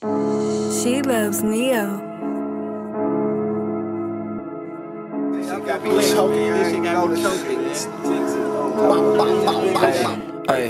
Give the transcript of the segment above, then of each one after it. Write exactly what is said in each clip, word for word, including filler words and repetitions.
She loves Neo. Hey,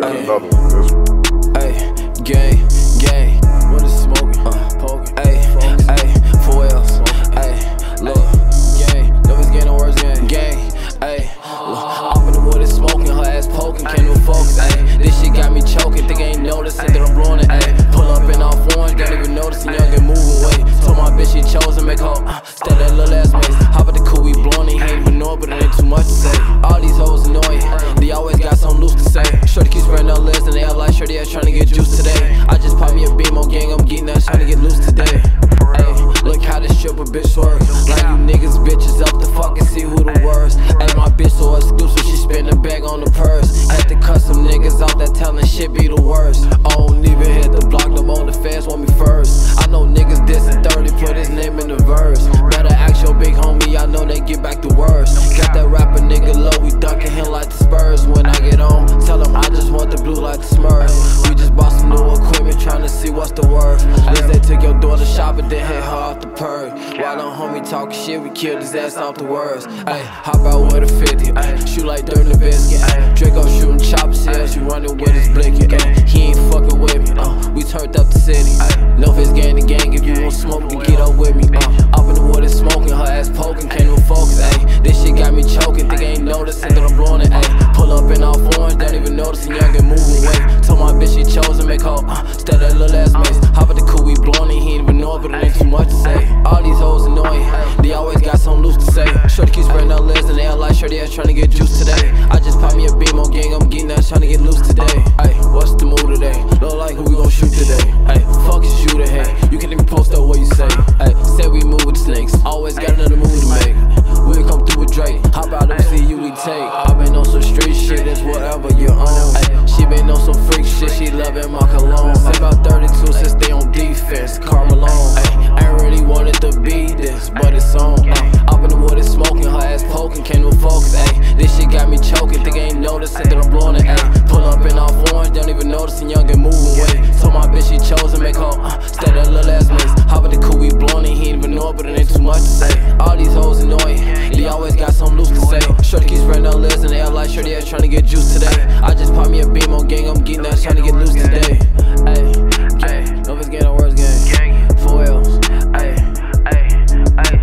hey, gang, gang, what is smoking? Uh, poking, hey, hey, for else, hey, look, gang, no, it's getting worse, gang, gang, hey, off in the wood is smoking, her ass poking, can't even focus, hey, this shit got me choking, think I ain't noticing that I'm blowing it, hey, pull up in off orange, don't even notice, and young and moving away, told my bitch she chose and make her, uh, stay that little ass mace, hop at the coupe, we blowing it, he ain't even know it, but it ain't too much to say, all these hoes annoying, they always got something loose to say, shorty keep spreading her legs in the air like shorty ass trying to get juice today, I just pop me a beam on gang, I'm getting that trying to get loose today, ay, look how this stripper bitch swerve, like you niggas bitches up to fucking see who the worst, ay, my bitch so exclusive, she spin the bag on the purse, had to cut some niggas out that telling shit be the worst, I don't even hit the block no more, the fans want me first, I know niggas dissing thirty, put his name in the verse, better ask your big homie, I know they get back to worse, got that rapper nigga low, we dunking him like the Spurs, when I get on, tell him I just want the blue like the Smurfs, we just bought some new equipment, trying to see what's the worth, Liz they took your daughter shopping, then hit her off the perk, while them homie talking shit, we killed his ass off the words, ay, hop out with a fifty, ay, shoot like dirt in the biscuit, ay, Draco shooting choppers, yeah, she running with his blinking, ay, he ain't fucking with me, uh, we turned up the city, ay, know if it's gang to gang, if you want smoke, then get up with me, uh, up in the water smoking, her ass poking, can't even focus, ay, this shit got me choking, think I ain't noticing that I'm blowing it, ay, pull up in off orange, don't even noticing young and moving away, told my bitch she chose and make her, uh, stay that little ass mace, hop at the coupe, we blowing it, he ain't even know it, but it ain't too much to say, all these hoes annoying, they always got something loose to say, shorty keep spreading her legs in the air like shorty ass trying to get juice today, I just pop me a beam on gang, I'm getting that trying to get loose today, ay, what's the mood today, look like who we gon' shoot today, ay, fuck is you the head, you can even post up what you say, ay, say we move with the snakes, always got another move to make, we'll come through with Drake, hop out and see you we take, I been on some street shit, it's whatever you own, ay, she been on some freak shit, she loving my cologne, say about thirty-two since they on defense, Karl Malone, ay, I ain't really wanted to be this, but it's on, ay, up in the wood is smoking, her ass poking, can't even focus, ay, this shit got me choking, think I ain't noticing that I'm blowing it, ay, pull up in off orange, don't even noticing young and moving away, told my bitch she chose and make her, uh, stay that little ass mace, hop at the coupe, we blowing it, he ain't even know it, but it ain't too much to say, all these hoes annoying, they always got something loose to say, shorty keep spreading her legs in the air like shorty ass trying to get juice today, I just pop me a beam on gang, I'm getting that trying to get loose today, ay, ay, know if it's getting worse, gang, for else, ay, ay, ay.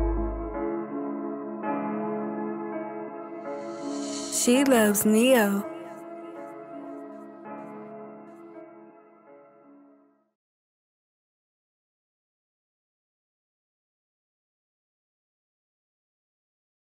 She loves Neo.